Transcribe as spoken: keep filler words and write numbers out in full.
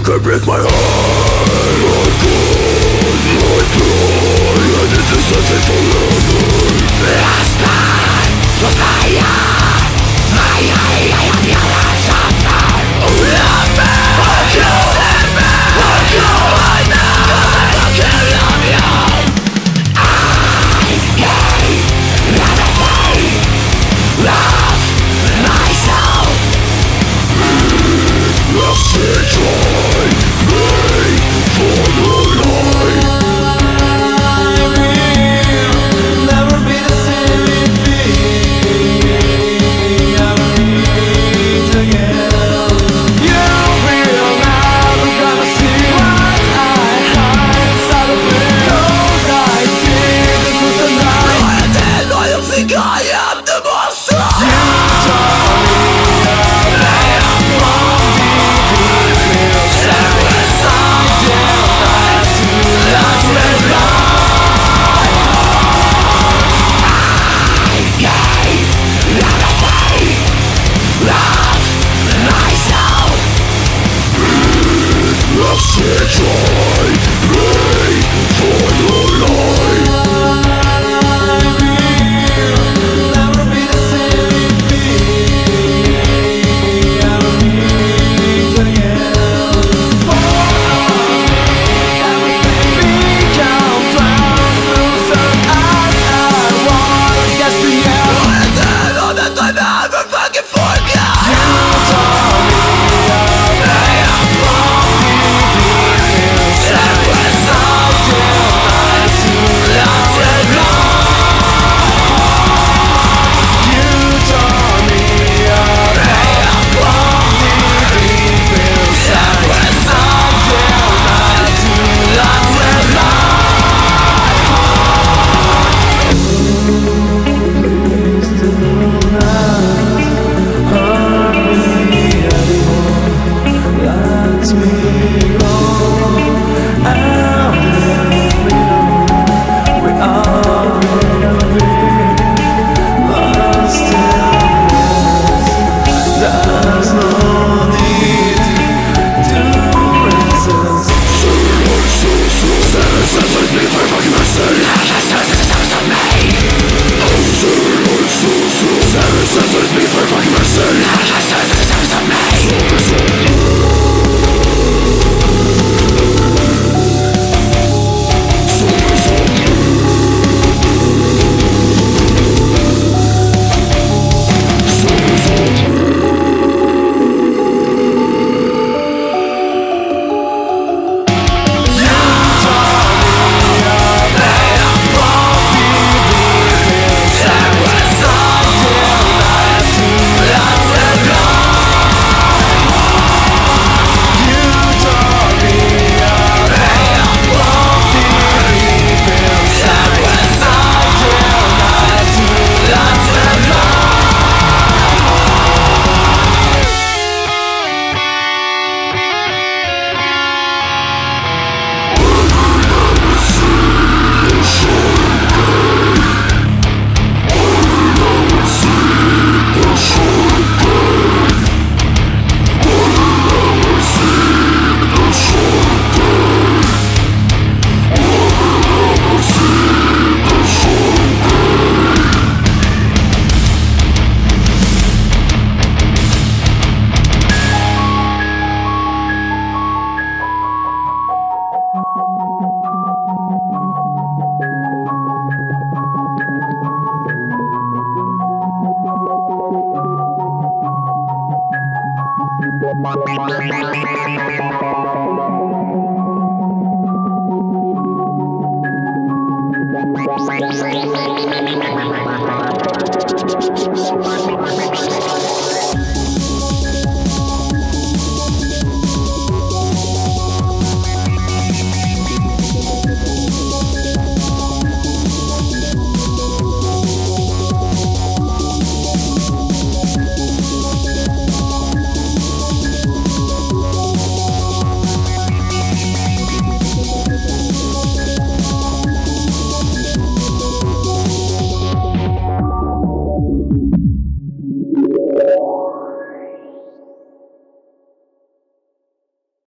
can break my heart. My God, my pride, and it is nothing forever. Last man, was fire. I, I, I am the other suffer. Love me, fuck you, save me, fuck you, I know, 'cause I fucking love you. I gave everything, love myself. I've seen joy, me, for your life. Joy, pray for your life. Never be the same with me. I will meet again. For everything become translucent as I was yesterday. And then all that I never fucking forgot. You told me We'll be right back.